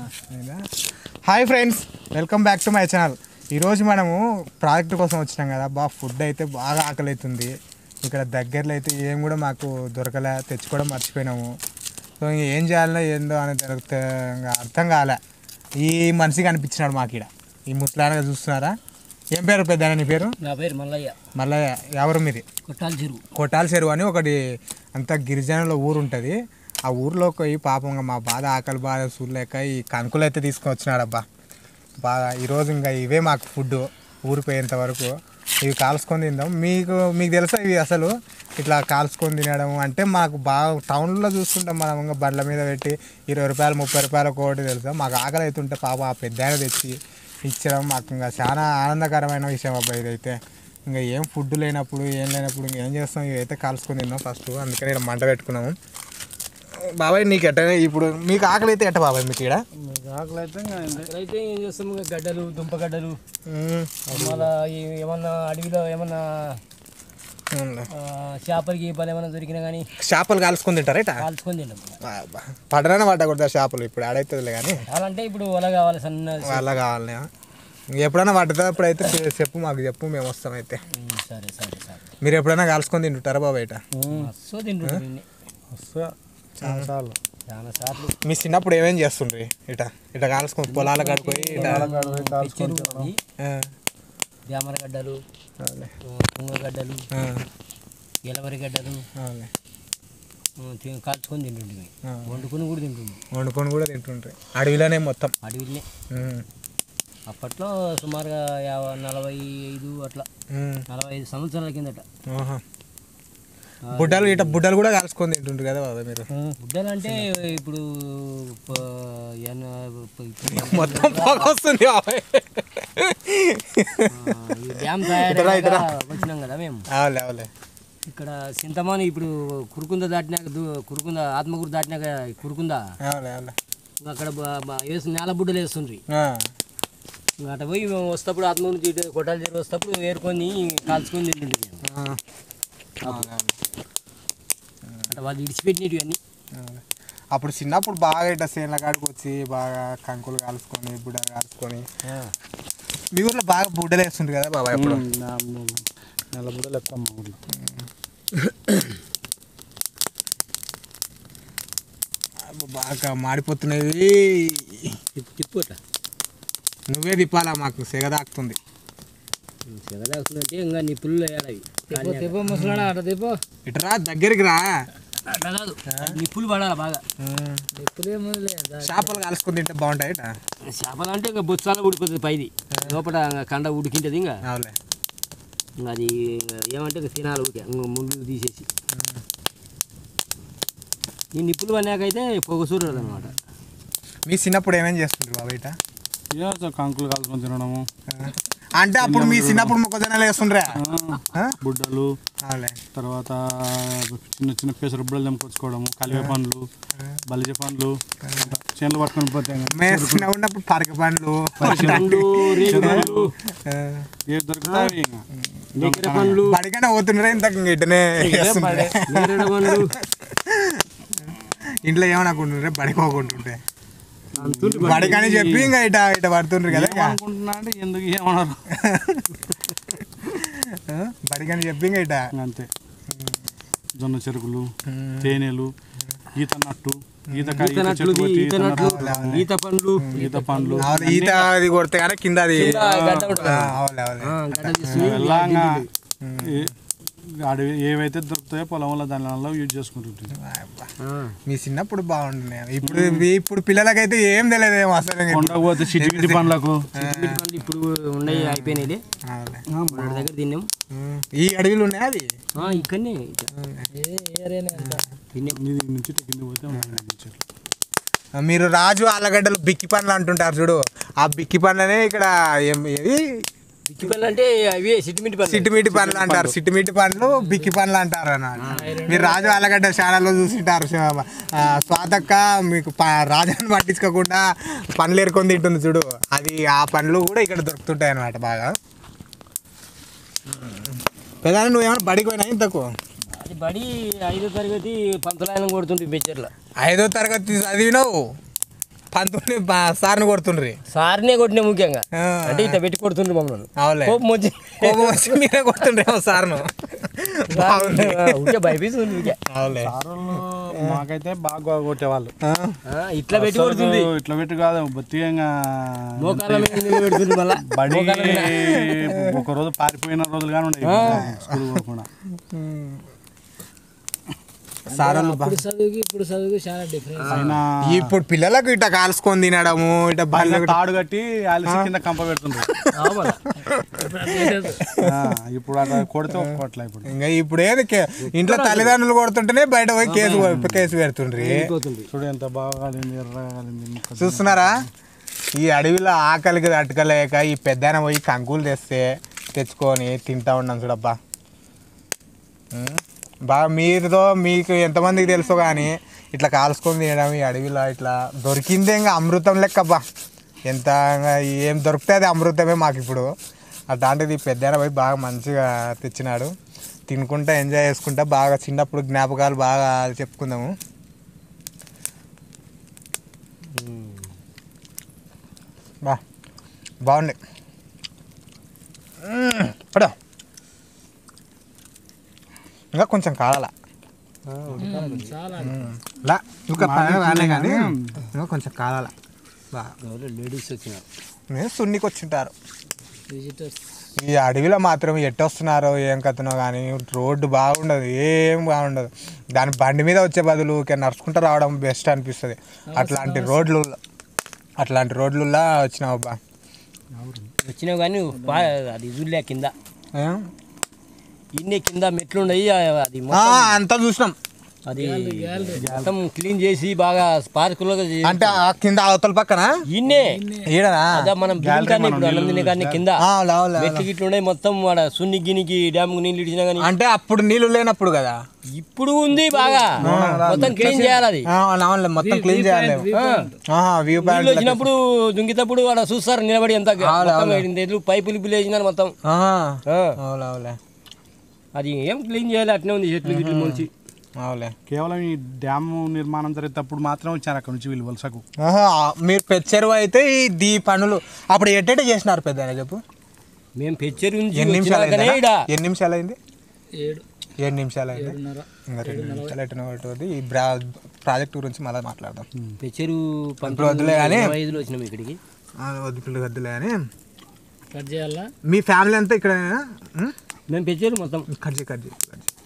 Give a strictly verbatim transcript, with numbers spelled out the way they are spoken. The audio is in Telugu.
Hi friends, welcome back to my channel. ఈరోజు మనము ప్రాజెక్ట్ కోసం వచ్చినాం కదా. బాగా ఫుడ్ అయితే బాగా ఆకలి అవుతుంది. ఇక్కడ దగ్గరలో అయితే ఏం కూడా మాకు దొరకలే, తెచ్చుకోవడం మర్చిపోయినాము. సో ఏం చేయాలో ఏందో అనేది అర్థం కాలే. ఈ మనిషి కనిపించినాడు మాకు ఇక్కడ, ఈ ముసలానగా చూస్తున్నారా. ఏం పేరు పెద్ద నీ పేరు? నా పేరు మల్లయ్య. మల్లయ్య. ఎవరు మీది? కొట్టాల చెరువు. కొట్టాల చెరువు అని ఒకటి అంత గిరిజనుల ఊరు ఉంటుంది. ఆ ఊర్లోకి పోయి పాపంగా మా బాధ ఆకలి బాధ చూడలేక ఈ కంకులు అయితే తీసుకొని వచ్చినాడు అబ్బా. బాగా ఈరోజు ఇంకా ఇవే మాకు ఫుడ్ ఊరికి పోయేంత వరకు. ఇవి కాల్చుకొని తిందాం. మీకు మీకు తెలుసా ఇవి అసలు ఇట్లా కాల్చుకొని తినడం అంటే? మాకు బాగా టౌన్లో చూస్తుంటాం మనం, ఇంకా బండ్ల మీద పెట్టి ఇరవై రూపాయలు ముప్పై రూపాయలు ఒకటి తెలుసా. మాకు ఆకలి అవుతుంటే పాప ఆ పెద్ద తెచ్చి ఇచ్చడం మాకు ఇంకా చాలా ఆనందకరమైన విషయం అబ్బా ఇదైతే. ఇంకా ఏం ఫుడ్ లేనప్పుడు ఏం లేనప్పుడు ఇంకా ఏం చేస్తాం, ఇవైతే కాల్చుకొని తిన్నాం ఫస్ట్. అందుకని ఇక్కడ మంట పెట్టుకున్నాము. బాబాయ్ నీకు ఎట్ట ఇప్పుడు మీకు ఆకలి అయితే ఎట్ట బాబాయ్? మీకు ఇక్కడ ఆకలి అయితే అయితే ఏం చేస్తాం, గడ్డలు దుంపగడ్డలు, మళ్ళా ఏమన్నా అడవిలో ఏమన్నా చేపలకి గీపలు ఏమన్నా దొరికినా కానీ చేపలు కాల్చుకొని తింటారా? ఇట కాల్చుకొని తింటాం. పడరానే పట్టకూడదు చేపలు, ఇప్పుడు ఆడైతుందిలే కానీ. అలాంటే ఇప్పుడు వల కావాలి, సన్న వల కావాలి. ఎప్పుడైనా పట్టేటప్పుడు అయితే చెప్పు, మాకు చెప్పు, మేము వస్తాం అయితే. సరే సరే సరే. మీరు ఎప్పుడైనా కాల్చుకొని తింటుంటారా బాబాయ్? ఇట సో తింటుంటాం చాలా సార్లు చాలా సార్లు. మీ చిన్నప్పుడు ఏమేం చేస్తుండ్రి? ఇట ఇట కాల్చుకొని పొలాల కాడిపోయి జామరగడ్డలు, తుంగగడ్డలు, ఎలవరి గడ్డలు కాల్చుకొని తింటుండే. వండుకొని కూడా తింటుండే. వండుకొని కూడా తింటుండ్రి అడవిలోనే మొత్తం? అడవిలోనే. అప్పట్లో సుమారుగా యాభై నలభై ఐదు అట్లా నలభై ఐదు సంవత్సరాల కిందట. బుడ్డలు ఇట బుడ్డలు కూడా కాల్చుకొని తింటుండ్రు కదా బాబా మీరు? బుడ్డలు అంటే ఇప్పుడు మొత్తం వస్తుంది డ్యామ్ తయారు వచ్చినాం కదా మేము. అవులే అవులే. ఇక్కడ చింతమాని ఇప్పుడు కురుకుంద దాటినాక, కురుకుంద ఆత్మకూరు దాటినాక కురుకుంద అక్కడ వేసి నేల బుడ్డలు వేస్తుండ్రి. అట్ట పోయి వస్తప్పుడు ఆత్మకూరు నుంచి కొట్టాల చెరువు వస్తప్పుడు ఏరుకొని కాల్చుకొని తింటుండే మేము. అంటే వాళ్ళు ఇడిచిపెట్టినవి అన్నీ. అప్పుడు చిన్నప్పుడు బాగా ఇట్లా సేన్ల కాడికి వచ్చి బాగా కంకులు కాల్చుకొని బుడ్డలు కాల్చుకొని. మీ ఊర్లో బాగా బుడ్డలు వేస్తుండ్రు కదా బాబా? ఎప్పుడు నెల బుడ్డలు ఎక్కువ మా ఊర్లో. బాగా మాడిపోతున్నాయి. తిప్పు అట్లా నువ్వే తిప్పాలా, మాకు సెగదాకుతుంది. సెగదాకుతుంది అంటే ఇంకా నిప్పులు వేయాలి. ఇటరా దగ్గరికి రా. అట్లా కాదు, నిప్పులు పడాలి బాగా. చేపలు కాల్చుకొని తింటే బాగుంటాయి. చేపలు అంటే ఇంకా బొచ్చాలు ఉడిపోతుంది, పైది లోపల కండ ఉడికింటది. ఇంకా అవులే, అది ఏమంటే ఇంకా తినాలి ఊరికే ముళ్ళు తీసేసి. ఈ నిప్పులు పడినాకైతే పొగ చూడదు అనమాట. మీ చిన్నప్పుడు ఏమేమి చేస్తుండ్రు బాబు? ఇట కంకులు కాల్చుకొని తినడము అంటే అప్పుడు మీ చిన్నప్పుడు మొక్కజొన్నలు వేస్తుండ్రా? బుడ్డలు, తర్వాత చిన్న చిన్న పెసర బుడ్డలు తెంపుకొచ్చుకోవడము, కలివే పండ్లు, బలిజ పండ్లు, చేనులు పట్టుకొని పోతే ఉన్నప్పుడు పరక పండ్లు ఏవి దొరుకుతాయి. బడికైనా పోతుండ్రా ఇంత ఇటనే? ఇంట్లో ఏమనుకుంటుండ్రే బడికోకుంటుంటే? బడికని చెప్పి ఇంకా ఇట ఇట పడుతుండ్రు కదా. అనుకుంటున్నా అంటే ఎందుకు ఏమన్నారు బడికని చెప్పి ఇంకా ఇట అంతే. జొన్న చెరుకులు, తేనెలు, ఈత నట్టు, ఈత ఈత పండ్లు ఈత పండ్లు ఈత అది కొడితే కానీ కింద అది అడవి ఏవైతే దొరుకుతాయో పొలం వల్ల దానిలో యూజ్ చేసుకుంటుంటుంది. మీ చిన్నప్పుడు బాగుంటున్నాయి. ఇప్పుడు ఇప్పుడు పిల్లలకైతే ఏం తెలియదు అసలు. ఉండకపోతే చిటిమిటి పండ్లకు ఇప్పుడు ఉన్నాయి, అయిపోయినాయి. దగ్గర తిన్నాం. ఈ అడవిలు ఉన్నాయి అది ఇక్కడనే నుంచి కింద పోతే. మీరు రాజు ఆలగడ్డలు బిక్కి పండ్లు అంటుంటారు చూడు, ఆ బిక్కి పండ్లనే ఇక్కడ ఏది బిక్కి పండ్లు అంటే అవి సిట్టిమిటి పండ్లు. సిట్టిమిటి పండ్లు అంటారు. సిట్టిమిటి పండ్లు బిక్కి పండ్లు అంటారు అన్నమాట. మీరు రాజు ఆలగడ్డ ఛానల్లో చూసింటారు. స్వాతక్క మీకు రాజాన్ని పట్టించుకోకుండా పండ్లు ఏరుకొని తింటుంది చూడు, అది ఆ పండ్లు కూడా ఇక్కడ దొరుకుతుంటాయి అన్నమాట బాగా. పెద్ద నువ్వేమన్నా బడికి పోయినా ఇంతకు? బడి ఐదో తరగతి పంతులాయనం కొడుతుంటే బెచ్చర్లో. ఐదో తరగతి చదివినావు, పంతుని సార్ని కొడుతుండ్రి. సార్నే కొట్టిన ముఖ్యంగా అంటే ఇట్లా పెట్టి కొడుతుండ్రు మమ్మల్ని. అవులే కోపం వచ్చి కోపం వచ్చి మీరే కొడుతుండ్రేమో సార్ను. ఊరికే భయపిస్తుంది. అవులే మాకైతే బాగా కొట్టేవాళ్ళు. ఇట్లా పెట్టి కొడుతుంది. ఇట్లా పెట్టి కాదు బొత్తిగా మోకాళ్ళ మీద పెడుతుంది. మళ్ళీ బడి ఒక రోజు పారిపోయిన రోజులు కానీ ఉండే స్కూల్ పోకుండా. ఇప్పుడు చదువుకి ఇప్పుడు చదువుకి చాలా డిఫరెన్స్. ఇప్పుడు పిల్లలకు ఇట్లా కాల్చుకొని తినడము ఇట్లా బల్ల తాడు కట్టి ఆలిసి కింద కంప పెడుతుండ్రు. ఇప్పుడు అట్లా కొడితే ఒప్పుకోవట్లే. ఇప్పుడు ఇంకా ఇప్పుడు ఏది ఇంట్లో తల్లిదండ్రులు కొడుతుంటేనే బయట పోయి కేసు కేసు పెడుతుండ్రి. చూడు ఎంత బాగా కాలింది, ఎర్రగా కాలింది. చూస్తున్నారా ఈ అడవిలో ఆకలికి తట్టుకోలేక ఈ పెద్దన పోయి కంకులు తెస్తే తెచ్చుకొని తింటా ఉన్నాం చూడబ్బా. బాగా మీరుతో మీకు ఎంతమందికి తెలుసు కానీ ఇట్లా కాల్చుకొని తినడం ఈ అడవిలో ఇట్లా దొరికిందే ఇంకా అమృతం లెక్కబ్బా. ఎంత ఏం దొరికితే అది అమృతమే మాకు ఇప్పుడు. అట్లాంటిది పెద్దన పోయి బాగా మంచిగా తెచ్చినాడు. తినుకుంటా ఎంజాయ్ చేసుకుంటా బాగా చిన్నప్పుడు జ్ఞాపకాలు బాగా చెప్పుకుందాము. బా బాగుంది పడా. ఇంకా కొంచెం కావాలా ఇంకా రాలే కానీ ఇంకా కొంచెం కావాలా. బాగా లేడీస్ వచ్చినారు, మేము సున్నికి వచ్చింటారు. ఈ అడవిలో మాత్రం ఎట్టొస్తున్నారో ఏం కథనో కానీ రోడ్డు బాగుండదు, ఏం బాగుండదు. దాని బండి మీద వచ్చే బదులు నడుచుకుంటూ రావడం బెస్ట్ అనిపిస్తుంది. అట్లాంటి రోడ్లు అట్లాంటి రోడ్లలో వచ్చినావు అబ్బా. వచ్చినావు కానీ అది ఇల్లులే కింద ఇన్ని కింద మెట్లు ఉన్నాయి. అది అంతా చూసినాం. అది మొత్తం క్లీన్ చేసి బాగా పార్కులో అంటే కింద అవతల పక్కన ఇన్నే ఈడనా మనం ఇప్పుడు అన్నం తినే కానీ కింద మెట్లు గిట్లు ఉన్నాయి మొత్తం. వాడ సున్ని గినికి డ్యామ్ నీళ్ళు ఇచ్చినా కానీ అంటే అప్పుడు నీళ్లు లేనప్పుడు కదా. ఇప్పుడు ఉంది బాగా మొత్తం క్లీన్ చేయాలి. అది మొత్తం క్లీన్ చేయాలి. వ్యూ పాయింట్ వచ్చినప్పుడు దుంగితప్పుడు వాడ చూస్తారు నిలబడి ఎంత పైపులు పిల్లి వేసినారు మొత్తం. అది ఏం క్లీన్ చేయాలి అట్నే ఉంది చెట్లు గిట్లు మంచి. కేవలం ఈ డ్యామ్ నిర్మాణం జరిగేటప్పుడు మాత్రం వచ్చారు అక్కడ నుంచి వీళ్ళు వలసకు. మీరు పెచ్చెరువు అయితే ఈ దీ పనులు అప్పుడు ఎట్టేట చేసినారు పెద్ద చెప్పు. మేము పెచ్చెరువు ఎన్ని నిమిషాలు ఎన్ని నిమిషాలు అయింది? ఏడు ఏడు నిమిషాలు అయింది. ఇంకా రెండు నిమిషాలు ఎట్టినటువంటి ఈ ప్రాజెక్ట్ గురించి మళ్ళీ మాట్లాడదాం. పెచ్చెరువు ఇప్పుడు వద్దులే కానీ ఐదులో వచ్చినాం ఇక్కడికి. వద్దు వద్దులే కానీ కట్ చేయాలా? మీ ఫ్యామిలీ అంతా ఇక్కడ మేము పెచ్చెరువు మొత్తం కట్ చేయి కట్ చేయి కట్ చేయి